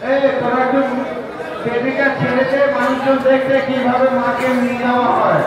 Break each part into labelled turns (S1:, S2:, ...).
S1: দেবিকা ছেলেকে মানুষজন দেখতে কিভাবে মাকে নিয়ে যাওয়া হয়।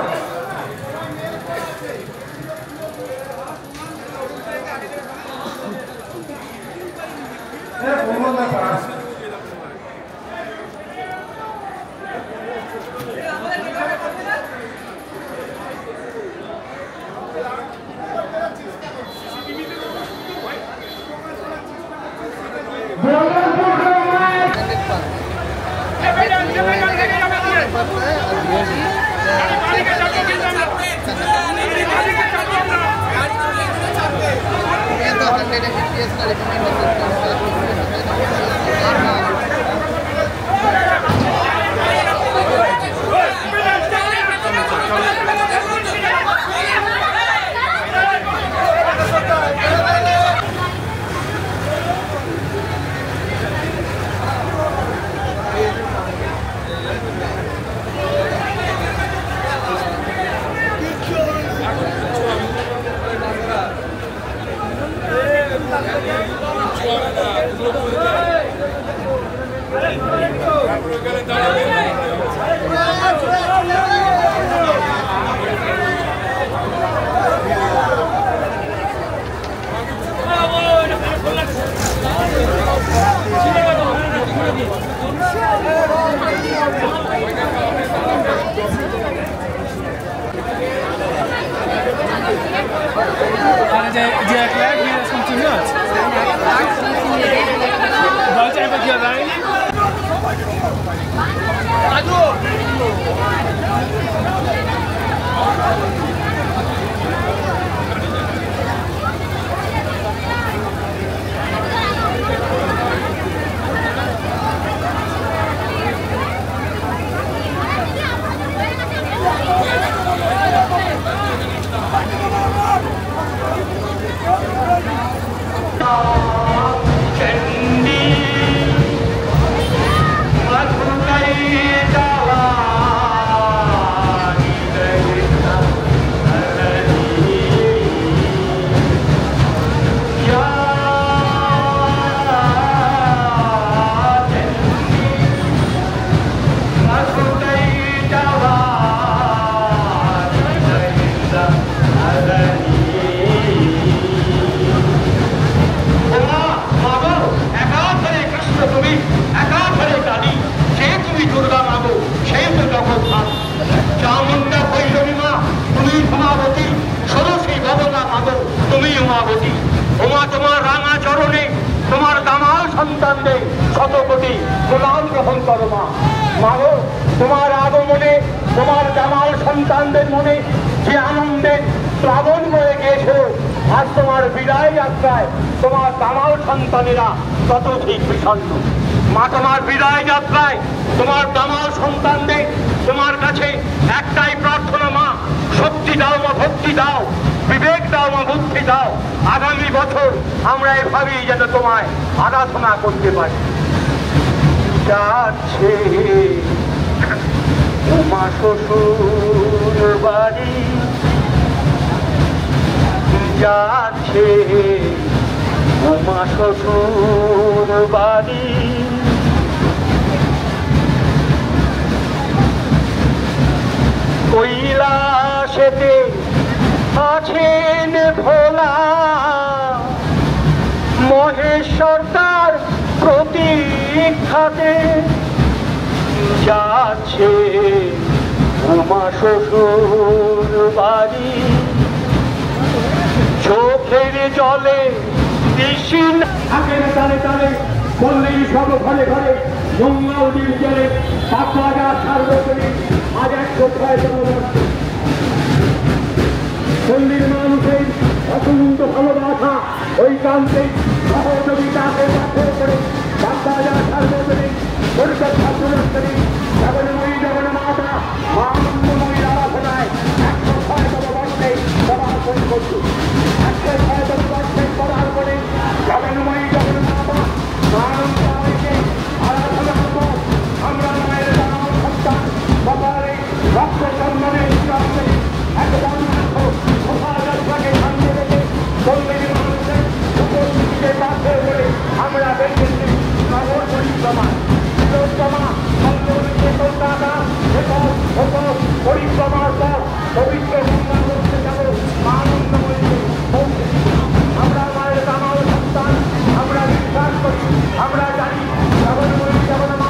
S2: Die erklärt wie das funktioniert. Wollt ihr einfach hier rein?
S1: তোমার আগমনে তোমার জামাল সন্তানদের মনে যে আনন্দের প্লাবন বয়ে গিয়েছিল, আজ তোমার বিদায় যাত্রায় তোমার জামাল সন্তানেরা ততোধিক বিষণ্ণ। মা, তোমার বিদায় যাত্রায় তোমার জামাল সন্তানদের তোমার কাছে একটাই প্রার্থনা, মা শক্তি দাও, মা ভক্তি দাও, বিবেক দাও, মা বুদ্ধি দাও। আগামী বছর আমরা এভাবেই যেন তোমায় আরাধনা করতে পারি। যাচ্ছে উমা শ্বশুর বাড়ি, যাচ্ছে উমা শ্বশুর বাড়ি, কৈলাসেতে আছেন ভোলা, মহেশ্বর তার প্রতীক্ষাতে যাচ্ছে উমা শ্বশুর বাড়ি। চোখের জলে দিশিন আগের তালে তালে বললেই সব ঘরে ঘরে গঙ্গা নদীর জলে বাগবাজার সার্বজনীন আজ 106তম বর্ষ। পল্লীর মানুষের অসংখ্য ভালোবাসা ঐকান্তিক সহযোগিতাকে পাথর করে বাগবাজার সার্বজনীন কলকাতা সুমরস্বরী জগন্ময়ী জগন্মাতা মা আনন্দময়ী আরাধনায় 106তম বর্ষে পদার্পণ করছি। 106তম বর্ষে পদার্পণে জগন্ময়ী জগন্মাতা মা আনন্দময়ীকে আরাধনার পর আমরা মায়ের জামাল সন্তান সবারে রক্ত সম্মানের প্রাপ্তে একদম শোভাযাত্রাকে সামনে রেখে পল্লীর মানুষের উপস্থিতিকে পাথর করে আমরা পরিক্রমা তিলোত্তমা সঞ্জীবনীতে কলকাতা পরিক্রমার পর পবিত্র গঙ্গা করতে যাব আনন্দময়ীতে আমরা মায়ের কামাল সন্তান আমরা বিশ্বাস করি আমরা জানি জগন্ময়ী জগন্মা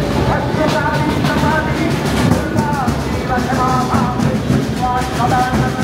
S1: Howrah